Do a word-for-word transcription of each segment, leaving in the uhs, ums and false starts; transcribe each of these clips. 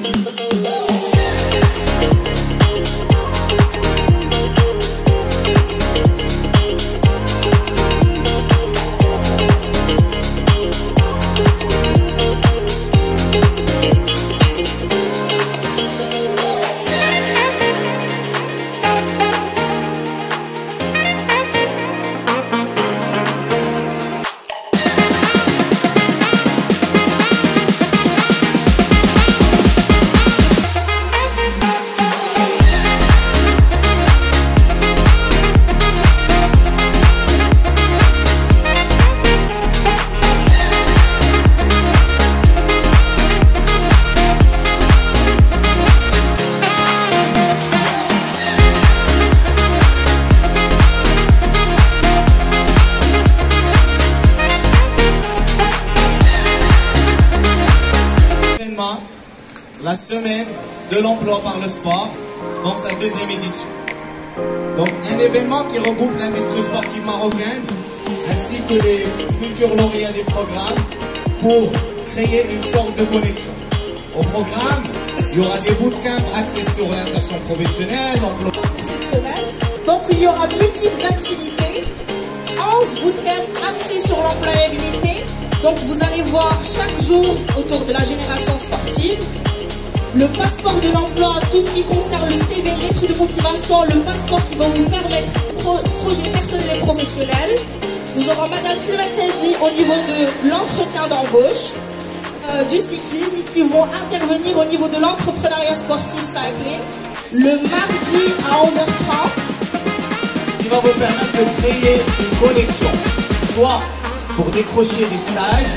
La semaine de l'emploi par le sport dans sa deuxième édition. Donc un événement qui regroupe l'industrie sportive marocaine ainsi que les futurs lauréats des programmes pour créer une sorte de connexion. Au programme, il y aura des bootcamps axés sur l'insertion professionnelle, l'emploi. Cette semaine, donc il y aura multiples activités, onze bootcamps axés sur l'employabilité. Donc vous allez voir chaque jour autour de la génération sportive. Le passeport de l'emploi, tout ce qui concerne le C V, lettre de motivation, le passeport qui va vous permettre pro, projet personnel et professionnel. Nous aurons Madame Slimane Sazi au niveau de l'entretien d'embauche, euh, du cyclisme, qui vont intervenir au niveau de l'entrepreneuriat sportif sacré, le mardi à onze heures trente. Qui va vous permettre de créer une connexion, soit pour décrocher des stages,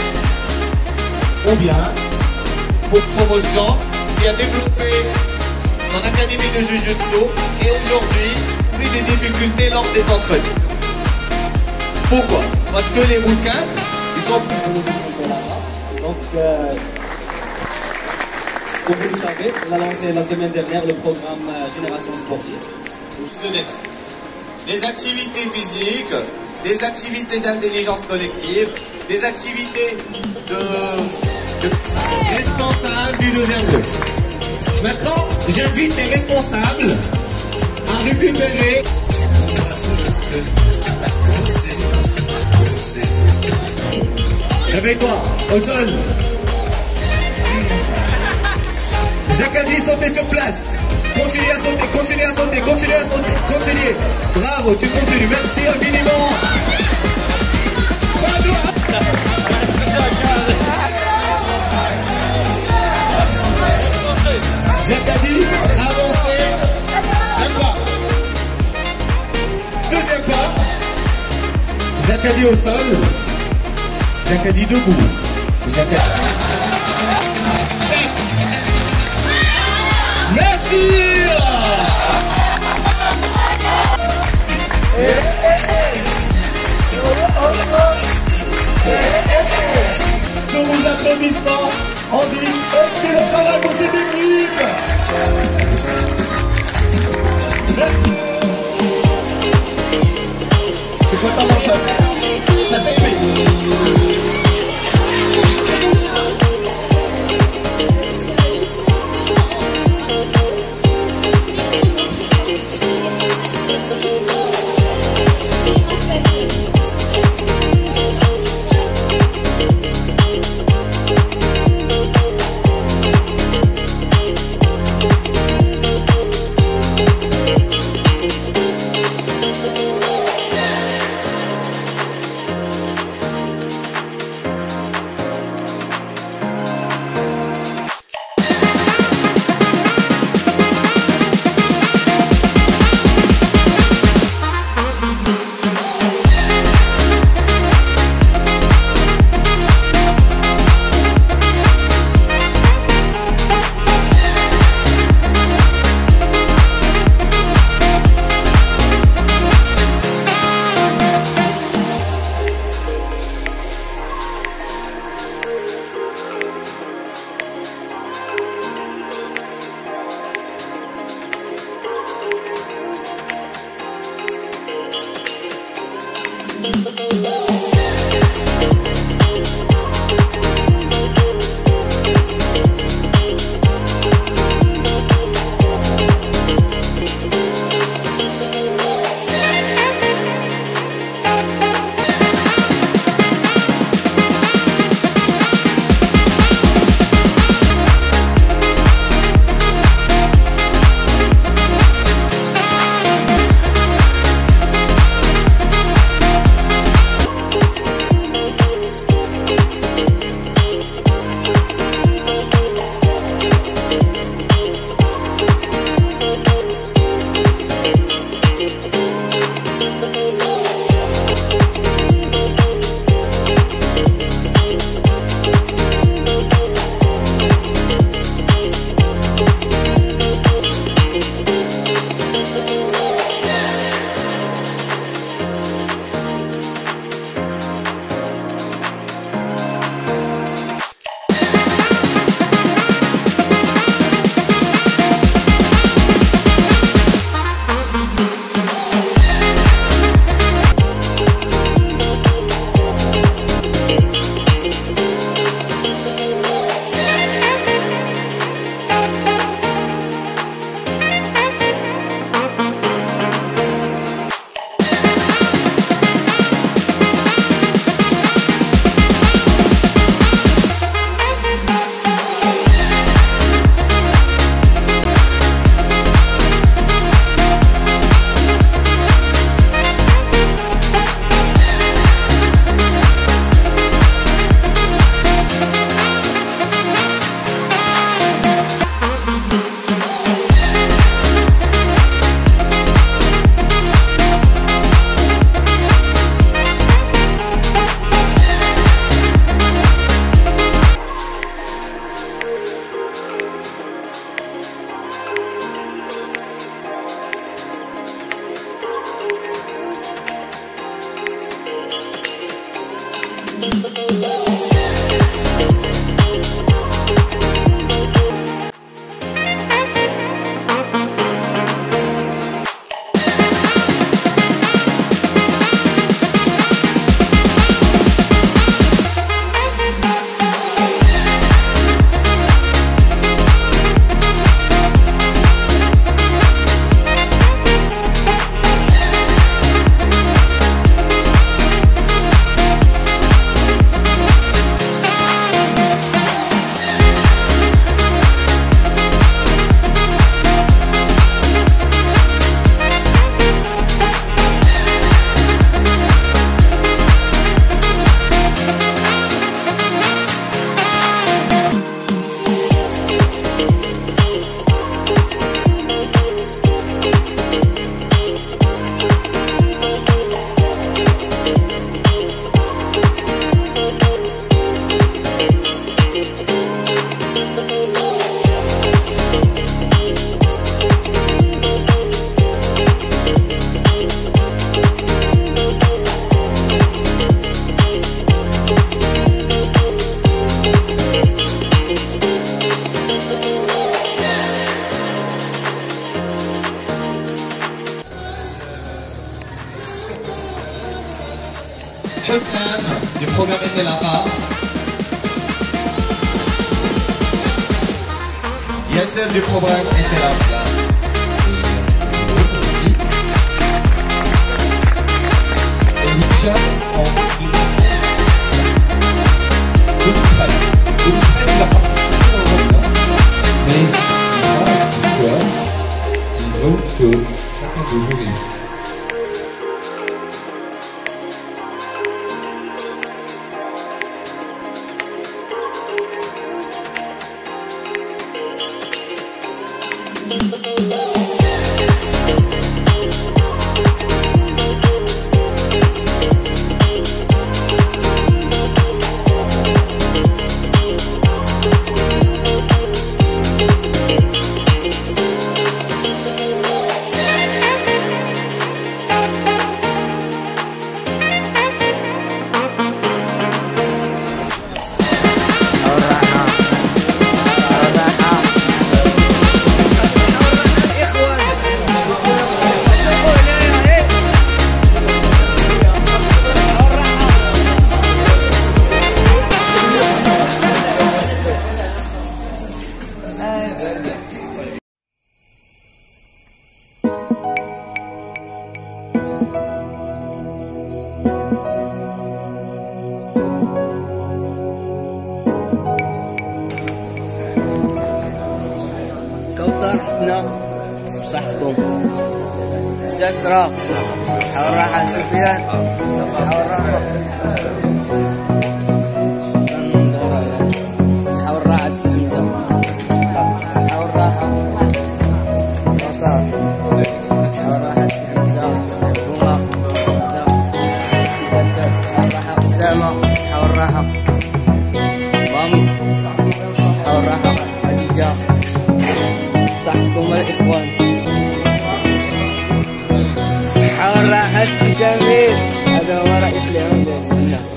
ou bien pour promotion, qui a développé son académie de Jiu-Jitsu et aujourd'hui eu des difficultés lors des entretiens. Pourquoi? Parce que les bootcamps, ils sont... Donc, euh, comme vous le savez, on a lancé la semaine dernière le programme euh, Génération Sportive. Des activités physiques, des activités d'intelligence collective, des activités de... de responsables du deuxième lieu. Maintenant, j'invite les responsables à récupérer. Réveille-toi, au sol. Jacques a dit sauter sur place. Continuez à sauter, continuez à sauter, continuez à sauter, continuez. Bravo, tu continues. Merci infiniment. Jacques a dit avancer. Un pas. Deuxième pas. Jacques a dit au sol. Jacques a dit debout. Jacques a dit... Merci. Sous vos applaudissements, on dit excellent travail pour cette équipe. Merci. C'est quoi ta manche? Ça t'aime? celle du programme Interab. Et Hicham en deux mille treize. deux mille treize, il a participé dans le programme. Mais il veut que chacun de vous réussisse. كوثر حسنة بصحتكم. استشرى صحة والراحة. سفيان صحة والراحة. صحة والراحة. السمسة صحة والراحة. كوثر صحة والراحة. السمسة توما صحة والراحة. أسامة صحة والراحة. مامي صحة والراحة. خديجة صحتكم الإخوان. صحة والراحة. السي سمير هذا هو رئيس العمدة.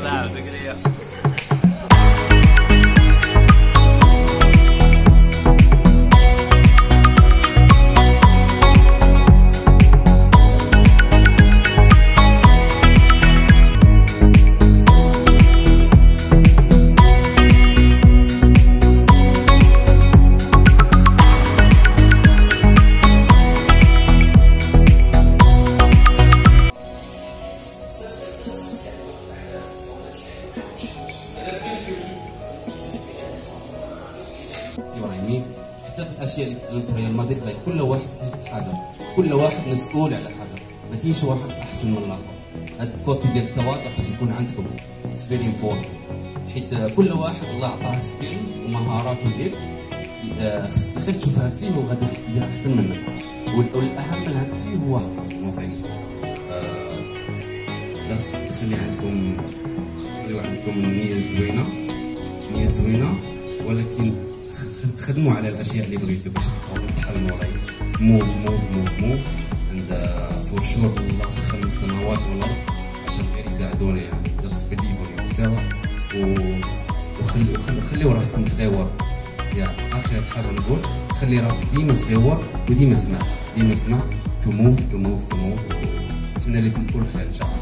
إبراهيمي حتى في الاشياء اللي تعلمت في ريال مدريد كل واحد كيحط حاجه، كل واحد مسؤول على حاجه، ما كاينش واحد احسن من الاخر. هذا الكوتي ديال التواضع خص يكون عندكم، اتس فيري امبورتنت، حيت كل واحد الله عطاه سكيلز ومهارات وجيفتس خصك غير تشوفها فيه وغادي يدير احسن منك. والاهم من هذا الشيء هو نوثينغ بس تخلي عندكم خليو عندكم النية زوينة، نية زوينة، ولكن تخدموا على الاشياء اللي بغيتوا باش تبقاو تحلموا عليها. موف موف موف موف اند فور شور الله سخر من السماوات والارض عشان غير يساعدونا يعني. جاست بليف اون يور سيلف وخليو خليو راسكم صغيور. يا اخر حاجه نقول خلي راسك ديما صغيور وديما اسمع ديما اسمع تو موف تو موف تو موف. نتمنى لكم كل خير ان شاء الله.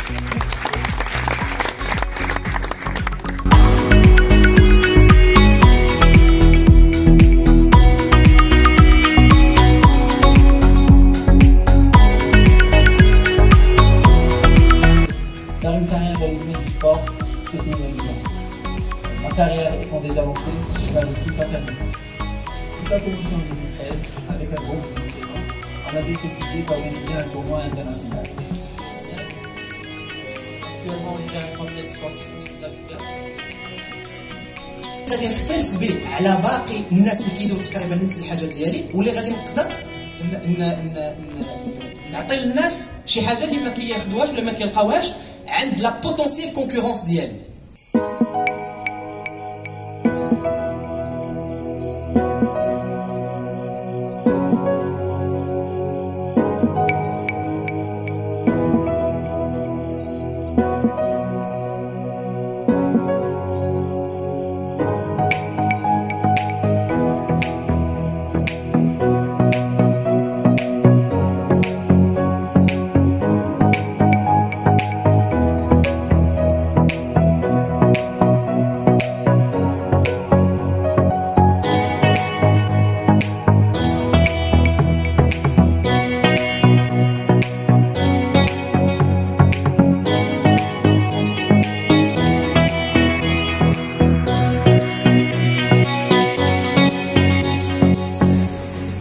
Dans une carrière dans le domaine du sport, c'est une évidence. Ma carrière étant déjà lancée, je vais plus pas terminer. Tout a commencé en deux mille treize avec un groupe de lycéens. On avait cette idée d'organiser un tournoi international. Actuellement, on gère un complexe sportif de la غادي نختلف به على باقي الناس اللي كيديروا تقريبا نفس الحاجه ديالي، واللي غادي نقدر نعطي للناس شي حاجه اللي ما كياخذوهاش ولا ما كيلقاوهاش عند لا بوتونسييل كونكورونس ديالي.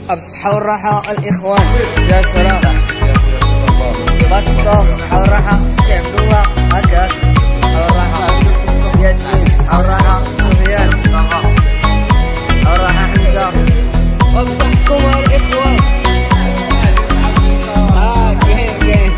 بالصحة والراحة الإخوان الساسرة باسطة بالصحة والراحة السي عبد الله هكاك بالصحة والراحة ياسين بالصحة والراحة سفيان بالصحة والراحة حمزة وبصحتكم الإخوان. اه كاين كاين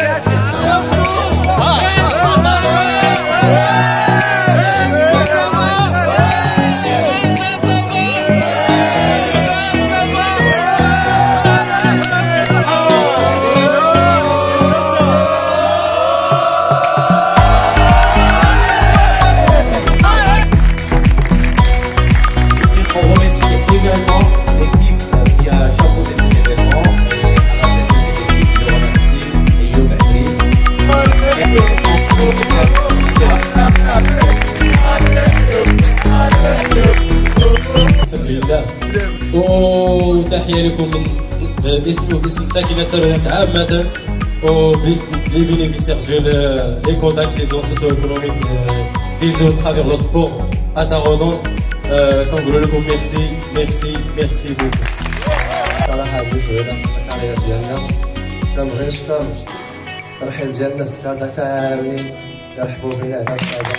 Come on! وتحية لكم من باسمي وباسم ساكنة ترهان عامة aux les bénéficiaires jeunes, les contacts, les zones socio-économiques des jeunes à travers le sport à Tarodon. كنقول لكم ميرسي ميرسي ميرسي بوكو. صراحة هذه سعيدة في الكارير ديالنا. كنبغي نشكر الترحيب ديال الناس في كازا كاملين يرحبوا بينا هنا في كازا.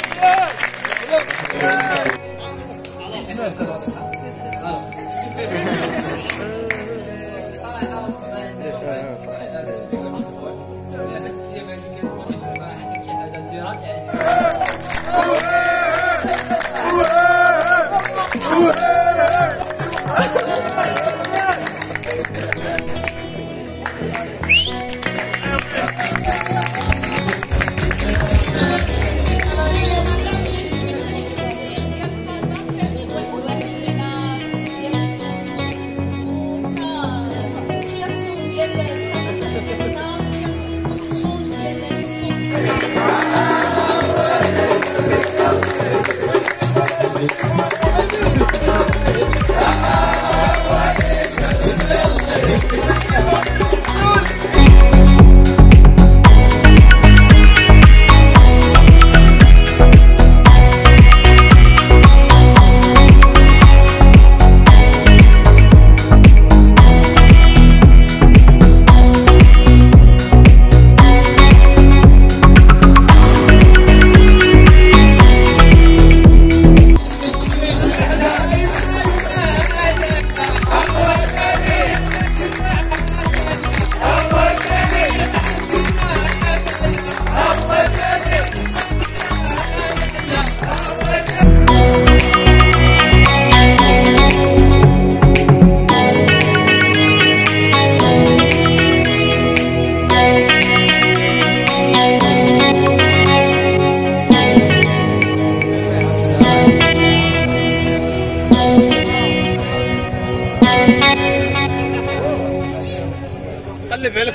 خلي بالك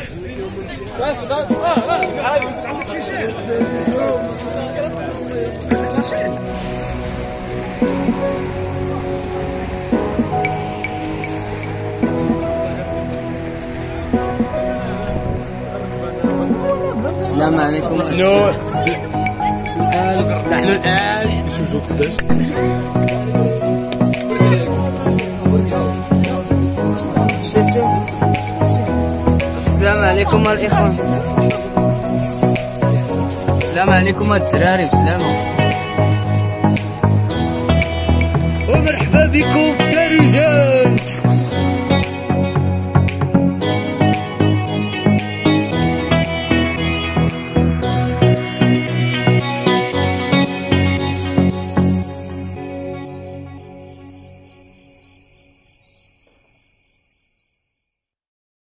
السلام عليكم. نحن نحن الآن نشوفوا قداش السلام عليكم الإخوان. السلام عليكم الدراري بسلامة ومرحبا بكم.